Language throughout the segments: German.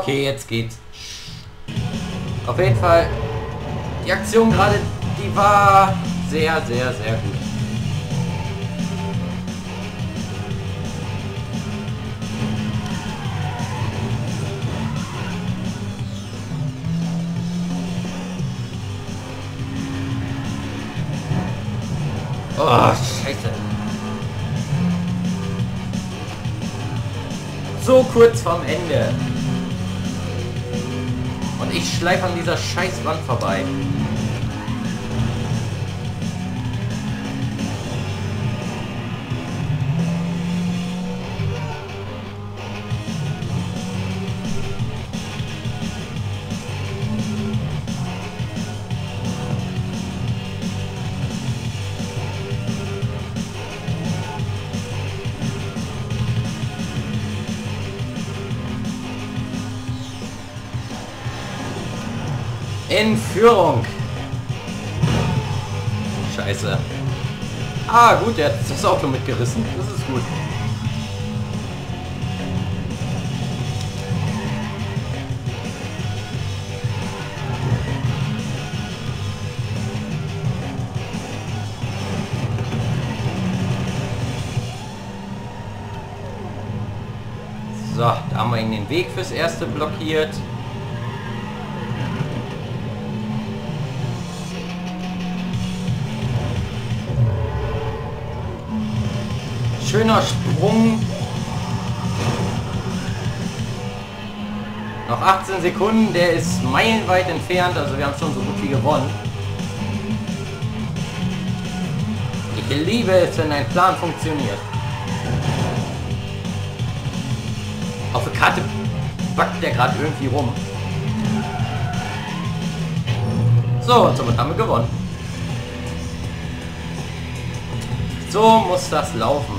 Okay, jetzt geht's. Auf jeden Fall, die Aktion gerade, die war sehr, sehr, sehr gut. Oh, Scheiße. So kurz vorm Ende. Und ich schleife an dieser Scheißwand vorbei. In Führung. Scheiße. Ah, gut, der hat das Auto mitgerissen. Das ist gut. So, da haben wir ihn den Weg fürs Erste blockiert. Schöner Sprung. Noch 18 Sekunden, der ist meilenweit entfernt, also wir haben schon so gut wie gewonnen. Ich liebe es, wenn ein Plan funktioniert. Auf der Karte backt der gerade irgendwie rum. So, und somit haben wir gewonnen. So muss das laufen.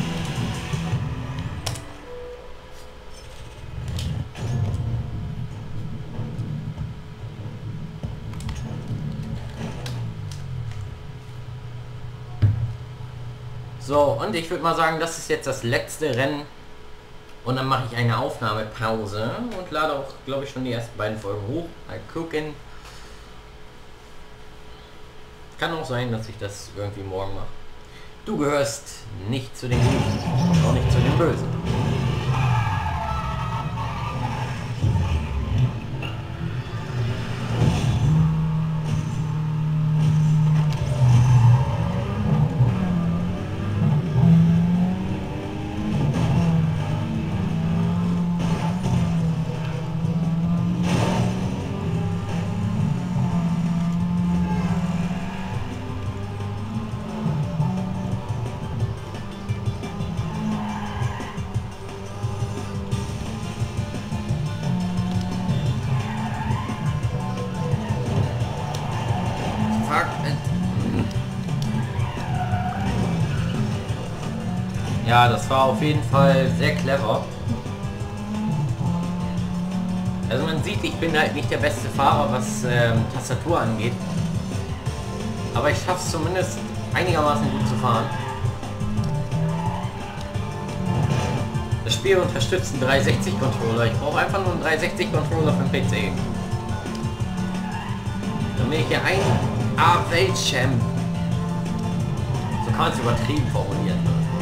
So, und ich würde mal sagen, das ist jetzt das letzte Rennen. Und dann mache ich eine Aufnahmepause und lade auch, glaube ich, schon die ersten beiden Folgen hoch. Mal gucken. Kann auch sein, dass ich das irgendwie morgen mache. Du gehörst nicht zu den Guten und auch nicht zu den Bösen. Ja, das war auf jeden Fall sehr clever. Also man sieht, ich bin halt nicht der beste Fahrer, was Tastatur angeht. Aber ich schaffe es zumindest einigermaßen gut zu fahren. Das Spiel unterstützt einen 360-Controller. Ich brauche einfach nur einen 360-Controller für den PC. Dann bin ich hier ein A-Welt-Champ. So kann man es übertrieben formulieren.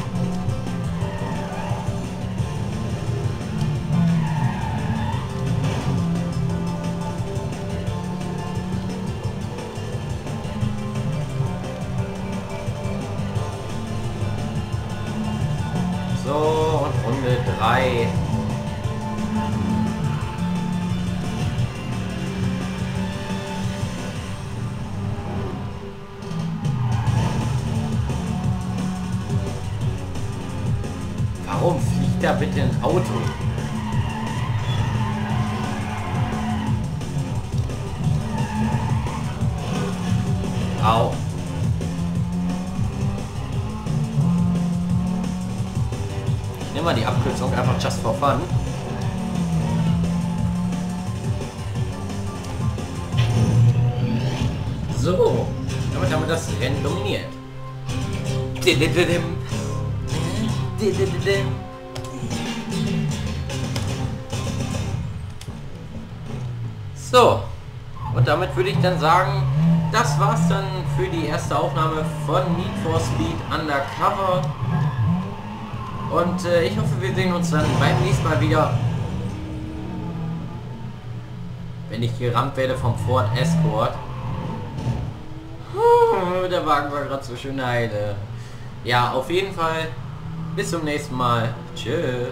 So, und Runde 3. Warum fliegt da bitte ein Auto? Au. Ich nehme mal die Abkürzung, einfach just for fun. So, damit haben wir das Rennen dominiert. So, und damit würde ich dann sagen, das war's dann für die erste Aufnahme von Need for Speed Undercover. Und ich hoffe, wir sehen uns dann beim nächsten Mal wieder, wenn ich gerammt werde vom Ford Escort. Der Wagen war gerade so schön heile. Ja, auf jeden Fall. Bis zum nächsten Mal. Tschüss.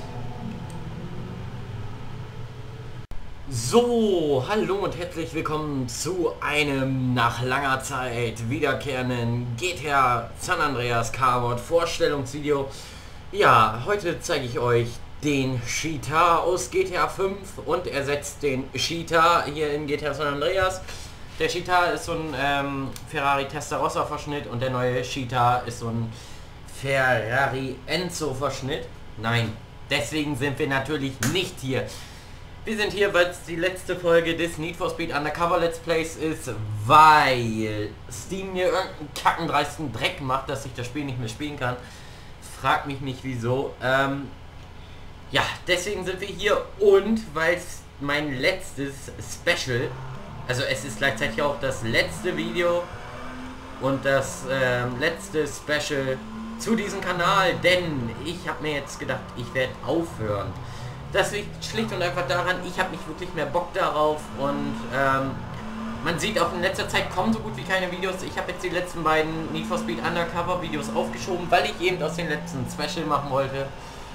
So, hallo und herzlich willkommen zu einem nach langer Zeit wiederkehrenden GTA San Andreas Car-Mod Vorstellungsvideo. Ja, heute zeige ich euch den Cheetah aus GTA 5 und ersetzt den Cheetah hier in GTA San Andreas. Der Cheetah ist so ein Ferrari Testarossa Verschnitt und der neue Cheetah ist so ein Ferrari Enzo Verschnitt. Nein, deswegen sind wir natürlich nicht hier. Wir sind hier, weil es die letzte Folge des Need for Speed Undercover Let's Plays ist, weil Steam mir irgendeinen kackendreisten Dreck macht, dass ich das Spiel nicht mehr spielen kann. Frag mich nicht wieso. Ja, deswegen sind wir hier und weil es mein letztes Special, also es ist gleichzeitig auch das letzte Video und das letzte Special zu diesem Kanal, denn ich habe mir jetzt gedacht, ich werde aufhören. Das liegt schlicht und einfach daran, ich habe nicht wirklich mehr Bock darauf und man sieht auch in letzter Zeit kommen so gut wie keine Videos. Ich habe jetzt die letzten beiden Need for Speed Undercover Videos aufgeschoben, weil ich eben aus den letzten Special machen wollte.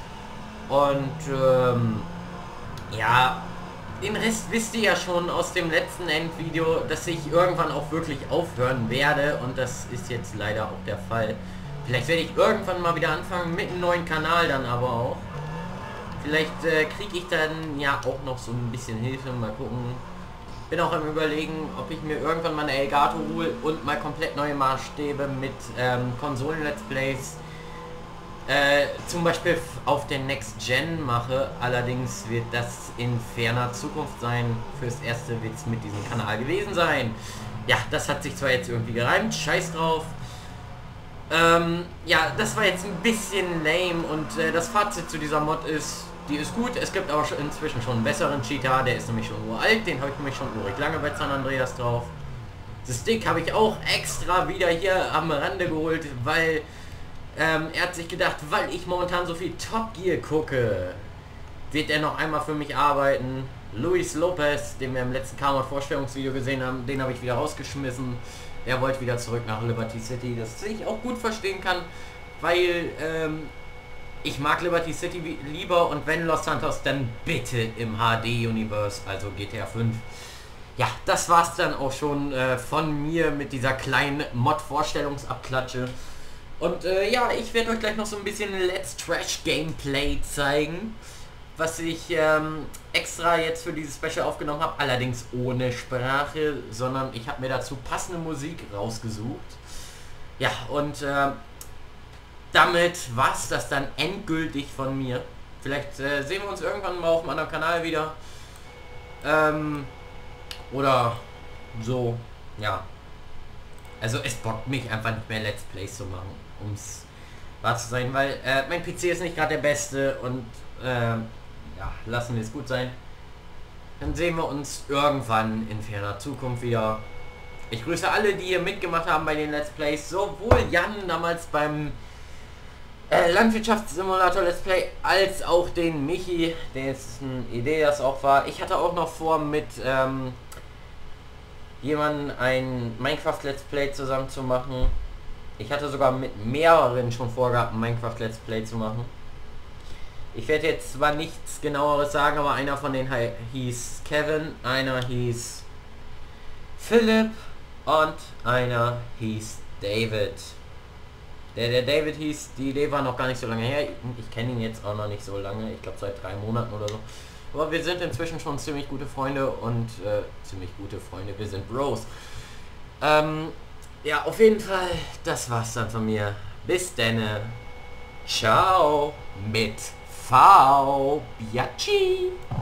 Und ja, den Rest wisst ihr ja schon aus dem letzten Endvideo, dass ich irgendwann auch wirklich aufhören werde und das ist jetzt leider auch der Fall. Vielleicht werde ich irgendwann mal wieder anfangen mit einem neuen Kanal dann aber auch. Vielleicht kriege ich dann ja auch noch so ein bisschen Hilfe, mal gucken. Bin auch am Überlegen, ob ich mir irgendwann mal eine Elgato hole und mal komplett neue Maßstäbe mit Konsolen-Let's Plays zum Beispiel auf der Next Gen mache. Allerdings wird das in ferner Zukunft sein. Fürs erste wird es mit diesem Kanal gewesen sein. Ja, das hat sich zwar jetzt irgendwie gereimt, scheiß drauf. Ja, das war jetzt ein bisschen lame und das Fazit zu dieser Mod ist, die ist gut. Es gibt auch inzwischen schon einen besseren Cheetah, der ist nämlich schon uralt, den habe ich nämlich schon urig lange bei San Andreas drauf. Das Stick habe ich auch extra wieder hier am Rande geholt, weil er hat sich gedacht, weil ich momentan so viel Top Gear gucke, wird er noch einmal für mich arbeiten. Luis Lopez, den wir im letzten Car-Mod Vorstellungsvideo gesehen haben, den habe ich wieder rausgeschmissen. Er wollte wieder zurück nach Liberty City, das ich auch gut verstehen kann, weil ich mag Liberty City lieber und wenn Los Santos, dann bitte im HD-Universe, also GTA 5. Ja, das war's dann auch schon von mir mit dieser kleinen Mod-Vorstellungsabklatsche. Und ja, ich werde euch gleich noch so ein bisschen Let's Trash Gameplay zeigen, was ich extra jetzt für dieses Special aufgenommen habe, allerdings ohne Sprache, sondern ich habe mir dazu passende Musik rausgesucht. Ja, und damit war es das dann endgültig von mir. Vielleicht sehen wir uns irgendwann mal auf einem anderen Kanal wieder. Oder so, ja. Also es bockt mich einfach nicht mehr Let's Plays zu machen, um es wahr zu sein, weil mein PC ist nicht gerade der beste und ja, lassen wir es gut sein. Dann sehen wir uns irgendwann in ferner Zukunft wieder. Ich grüße alle, die hier mitgemacht haben bei den Let's Plays, sowohl Jan damals beim Landwirtschaftssimulator Let's Play, als auch den Michi, dessen Idee das auch war. Ich hatte auch noch vor, mit jemandem ein Minecraft Let's Play zusammen zu machen. Ich hatte sogar mit mehreren schon vorgehabt, ein Minecraft Let's Play zu machen. Ich werde jetzt zwar nichts genaueres sagen, aber einer von denen hieß Kevin, einer hieß Philipp und einer hieß David. Der David hieß, die Idee war noch gar nicht so lange her. Ich kenne ihn jetzt auch noch nicht so lange, ich glaube seit 3 Monaten oder so. Aber wir sind inzwischen schon ziemlich gute Freunde und wir sind Bros. Ja, auf jeden Fall, das war's dann von mir. Bis denne. Ciao mit V. Biaci.